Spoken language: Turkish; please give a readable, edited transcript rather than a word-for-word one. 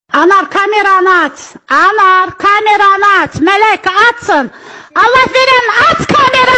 Anar kameranı aç. Anar kameranı aç. Melek açsın. Allah veren aç kameranı.